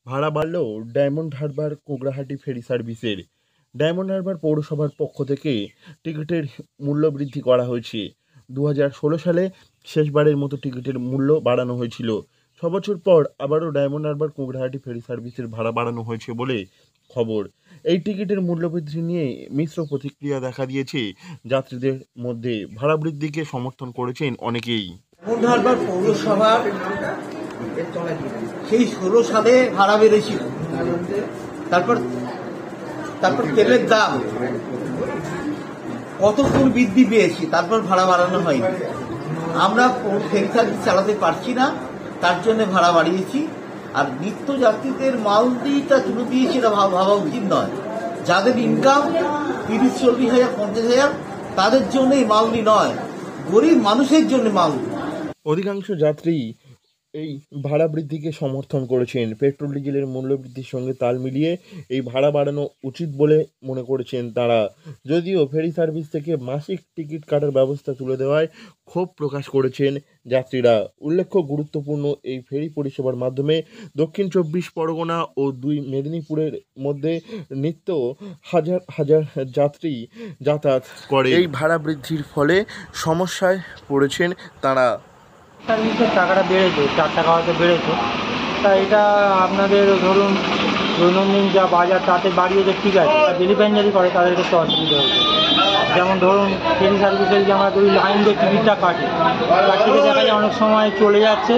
ভাড়া বাড়ল ডায়মন্ড হারবার কোগরাহাটি ফেরি সার্ভিসের। ডায়মন্ড হারবার পৌরসভার পক্ষ থেকে টিকিটের মূল্য বৃদ্ধি করা হয়েছে। 2016 সালে শেষবারের মতো টিকিটের মূল্য বাড়ানো হয়েছিল। 6 বছর পর আবারও ডায়মন্ড হারবার কোগরাহাটি ফেরি সার্ভিসের ভাড়া বাড়ানো হয়েছে বলে খবর। এই টিকিটের মূল্য বৃদ্ধি নিয়ে মিশ্র প্রতিক্রিয়া দেখা দিয়েছে যাত্রীদের মধ্যে। ভাড়া বৃদ্ধিকে সমর্থন করেছেন অনেকেই। ডায়মন্ড হারবার পৌরসভার সেই 16 সালে ভাড়া বেড়েছিল। তারপর তারপর তেলের দাম কত গুণ বৃদ্ধি পেয়েছে, তারপর ভাড়া বাড়ানো হয়নি। আমরা ফেরি সার্ভিস চালাতে পারছি না, তার জন্য ভাড়া বাড়িয়েছি। আর নিত্য যাত্রীদের মাউন্টিটা তুলে দিয়েছি, এটা ভাবা উচিত নয়। যাদের ইনকাম 30-40 হাজার 50 হাজার তাদের জন্য এই মাউন্টি নয়, গরিব মানুষের জন্য মাউন্টি। অধিকাংশ যাত্রী এই ভাড়া বৃদ্ধিকে সমর্থন করেছেন। পেট্রোল ডিজেলের মূল্য বৃদ্ধির সঙ্গে তাল মিলিয়ে এই ভাড়া বাড়ানো উচিত বলে মনে করেছেন তারা। যদিও ফেরি সার্ভিস থেকে মাসিক টিকিট কাটার ব্যবস্থা তুলে দেওয়ায় ক্ষোভ প্রকাশ করেছেন যাত্রীরা। উল্লেখ্য, গুরুত্বপূর্ণ এই ফেরি পরিষেবার মাধ্যমে দক্ষিণ 24 পরগনা ও 2 মেদিনীপুরের মধ্যে নিত্য হাজার হাজার যাত্রী যাতায়াত করে। এই ভাড়া বৃদ্ধির ফলে সমস্যায় পড়েছেন তারা। সার্ভিসের টাকাটা বেড়েছে, 4 টাকা হয়তো বেড়েছে। তা এটা আপনাদের ধরুন দৈনন্দিন যা বাজার তাতে বাড়িয়েছে, ঠিক আছে। ডেলি প্যাসেঞ্জারি করে তাদের একটু অসুবিধা হয়েছে। যেমন ধরুন ফেরি সার্ভিসে যে আমরা যদি লাইন দিয়ে টিকিটটা কাটি, তার থেকে দেখা যায় অনেক সময় চলে যাচ্ছে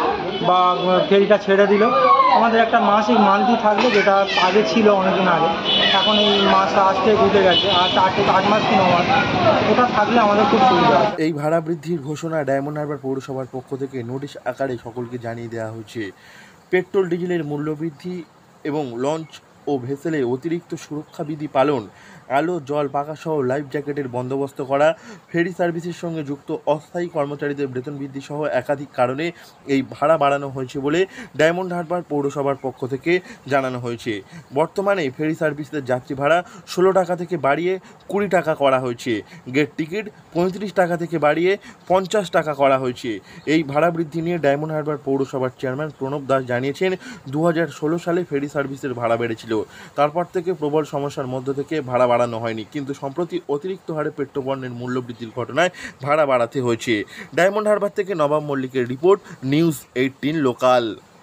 বা ফেরিটা ছেড়ে দিল। আমাদের একটা মাসিক মান্থলি থাকলে, যেটা আগে ছিল অনেকদিন আগে, এখন এই মাসটা আজকে ঘুরে গেছে, আর 4 থেকে 8 মাস কি 9 মাস, ওটা থাকলে আমাদের খুব সুবিধা হয়। এই ভাড়া বৃদ্ধির ঘোষণা ডায়মন্ড হারবার পৌরসভার পক্ষ থেকে নোটিশ আকারে সকলকে জানিয়ে দেওয়া হয়েছে। পেট্রোল ডিজেলের মূল্য বৃদ্ধি এবং লঞ্চ ও ভেসেলে অতিরিক্ত সুরক্ষা বিধি পালন, আলো জল পাকাসহ লাইফ জ্যাকেটের বন্দোবস্ত করা, ফেরি সার্ভিসের সঙ্গে যুক্ত অস্থায়ী কর্মচারীদের বেতন বৃদ্ধি সহ একাধিক কারণে এই ভাড়া বাড়ানো হয়েছে বলে ডায়মন্ড হারবার পৌরসভার পক্ষ থেকে জানানো হয়েছে। বর্তমানে ফেরি সার্ভিসের যাত্রী ভাড়া 16 টাকা থেকে বাড়িয়ে 20 টাকা করা হয়েছে। গেট টিকিট 35 টাকা থেকে বাড়িয়ে 50 টাকা করা হয়েছে। এই ভাড়া বৃদ্ধি নিয়ে ডায়মন্ড হারবার পৌরসভার চেয়ারম্যান প্রণব দাস জানিয়েছেন, 2016 সালে ফেরি সার্ভিসের ভাড়া বেড়েছিল। তারপর থেকে প্রবল সমস্যার মধ্য থেকে ভাড়া বাড়ানো হয়নি, কিন্তু সম্প্রতি অতিরিক্ত হারে পেট্রোপণ্যের মূল্য বৃদ্ধির ঘটনায় ভাড়া বাড়াতে হয়েছে। ডায়মন্ড হারবার থেকে নবাব মল্লিকের রিপোর্ট, নিউজ 18 লোকাল।